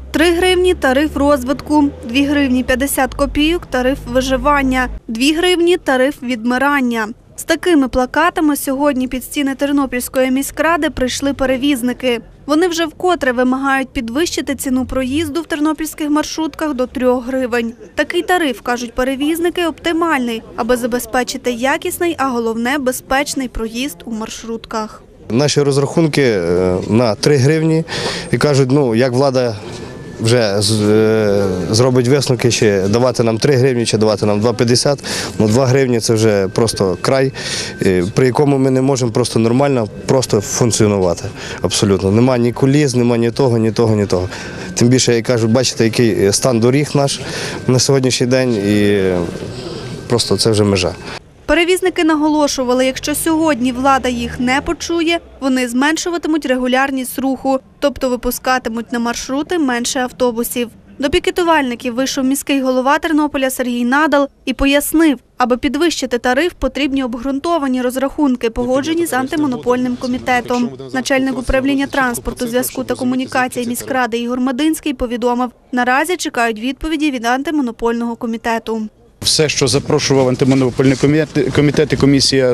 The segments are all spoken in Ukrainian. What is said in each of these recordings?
3 гривні – тариф розвитку, 2 гривні 50 копійок – тариф виживання, 2 гривні – тариф відмирання. З такими плакатами сьогодні під стіни Тернопільської міськради прийшли перевізники. Вони вже вкотре вимагають підвищити ціну проїзду в тернопільських маршрутках до 3 гривень. Такий тариф, кажуть перевізники, оптимальний, аби забезпечити якісний, а головне – безпечний проїзд у маршрутках. Наші розрахунки на 3 гривні і кажуть, як влада вже зробить висновки, чи давати нам 3 гривні, чи давати нам 2,50. 2 гривні – це вже просто край, при якому ми не можемо просто нормально функціонувати. Абсолютно. Нема ні куліс, нема ні того, ні того, ні того. Тим більше, як кажуть, бачите, який стан доріг наш на сьогоднішній день, і просто це вже межа. Перевізники наголошували, якщо сьогодні влада їх не почує, вони зменшуватимуть регулярність руху, тобто випускатимуть на маршрути менше автобусів. До пікетувальників вийшов міський голова Тернополя Сергій Надал і пояснив, аби підвищити тариф, потрібні обґрунтовані розрахунки, погоджені з антимонопольним комітетом. Начальник управління транспорту, зв'язку та комунікацій міськради Ігор Мадинський повідомив, наразі чекають відповіді від антимонопольного комітету. Все, що запрошував антимонопольний комітет і комісія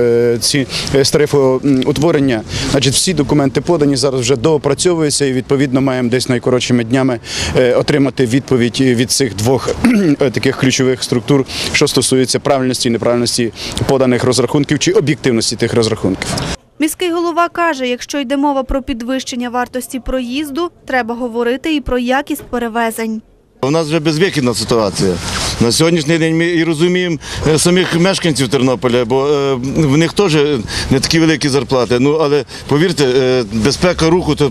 з тарифоутворення, всі документи подані, зараз вже доопрацьовуються і відповідно маємо десь найкоротшими днями отримати відповідь від цих двох таких ключових структур, що стосується правильності і неправильності поданих розрахунків чи об'єктивності тих розрахунків. Міський голова каже, якщо йде мова про підвищення вартості проїзду, треба говорити і про якість перевезень. У нас вже безвихідна ситуація. На сьогоднішній день ми і розуміємо самих мешканців Тернополя, бо в них теж не такі великі зарплати. Але повірте, безпека руху – це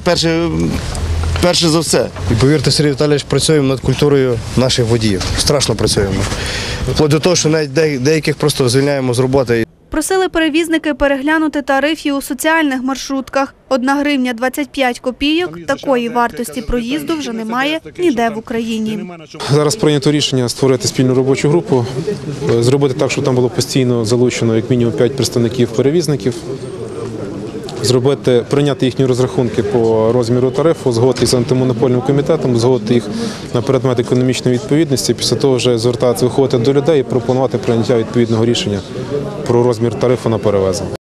перше за все. І повірте, Сергій Віталійович, працюємо над культурою наших водіїв. Страшно працюємо. Вплоть до того, що навіть деяких просто звільняємо з роботи. Просили перевізники переглянути тарифи у соціальних маршрутках. 1 гривня 25 копійок – такої вартості проїзду вже немає ніде в Україні. Зараз прийнято рішення створити спільну робочу групу, зробити так, щоб там було постійно залучено як мінімум 5 представників-перевізників, прийняти їхні розрахунки по розміру тарифу, згодити з антимонопольним комітетом, згодити їх на предмет економічної відповідності, після того вже виходити до людей і пропонувати прийняття відповідного рішення про розмір тарифу на перевезення.